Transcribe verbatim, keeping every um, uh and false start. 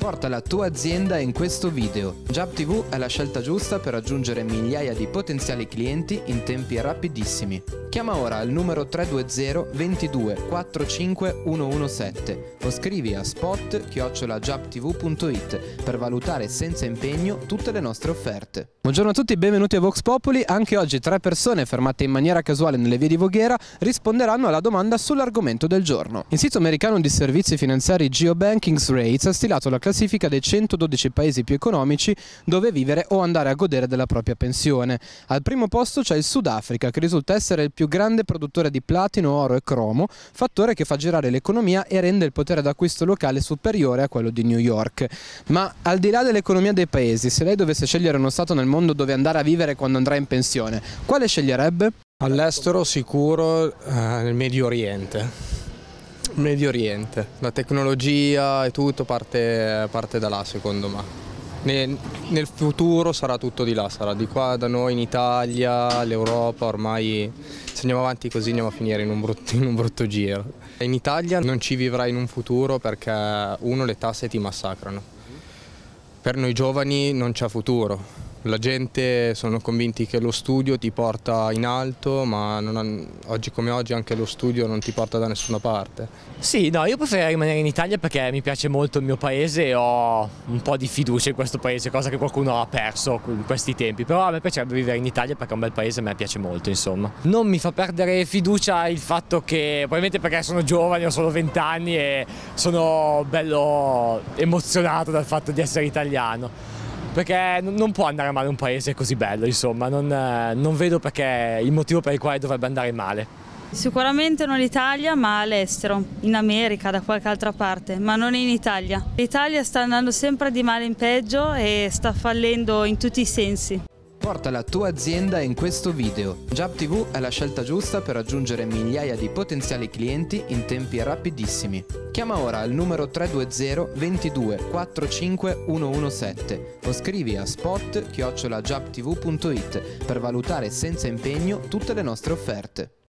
Porta la tua azienda in questo video. JobTV è la scelta giusta per raggiungere migliaia di potenziali clienti in tempi rapidissimi. Chiama ora il numero tre due zero ventidue quarantacinque centodiciassette o scrivi a spot chiocciola jobtv punto it per valutare senza impegno tutte le nostre offerte. Buongiorno a tutti, benvenuti a Vox Populi. Anche oggi tre persone fermate in maniera casuale nelle vie di Voghera risponderanno alla domanda sull'argomento del giorno. Il sito americano di servizi finanziari GeoBanking's Rates ha stilato la classifica dei centododici paesi più economici dove vivere o andare a godere della propria pensione. Al primo posto c'è il Sudafrica, che risulta essere il più grande produttore di platino, oro e cromo, fattore che fa girare l'economia e rende il potere d'acquisto locale superiore a quello di New York. Ma al di là dell'economia dei paesi, se lei dovesse scegliere uno stato nel mondo dove andare a vivere quando andrà in pensione, quale sceglierebbe? All'estero sicuro, eh, nel Medio Oriente. Medio Oriente, la tecnologia e tutto parte, parte da là secondo me. Nel, nel futuro sarà tutto di là, sarà di qua da noi in Italia, l'Europa, ormai se andiamo avanti così andiamo a finire in un brutto, in un brutto giro. In Italia non ci vivrai in un futuro perché uno, le tasse ti massacrano. Per noi giovani non c'è futuro. La gente sono convinti che lo studio ti porta in alto, ma non ha, oggi come oggi anche lo studio non ti porta da nessuna parte. Sì, no, io preferirei rimanere in Italia perché mi piace molto il mio paese e ho un po' di fiducia in questo paese, cosa che qualcuno ha perso in questi tempi. Però a me piacerebbe vivere in Italia perché è un bel paese e a me piace molto, insomma. Non mi fa perdere fiducia il fatto che, probabilmente perché sono giovane, ho solo venti anni e sono bello emozionato dal fatto di essere italiano. Perché non può andare male un paese così bello, insomma, non, non vedo perché il motivo per il quale dovrebbe andare male. Sicuramente non l'Italia, ma all'estero, in America, da qualche altra parte, ma non in Italia. L'Italia sta andando sempre di male in peggio e sta fallendo in tutti i sensi. Porta la tua azienda in questo video. JobTV è la scelta giusta per raggiungere migliaia di potenziali clienti in tempi rapidissimi. Chiama ora il numero tre due zero ventidue quarantacinque centodiciassette o scrivi a spot chiocciola jobtv punto it per valutare senza impegno tutte le nostre offerte.